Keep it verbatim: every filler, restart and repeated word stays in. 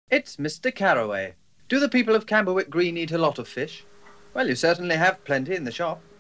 It's Mr Carraway. Do the people of Camberwick Green eat a lot of fish? Well, you certainly have plenty in the shop.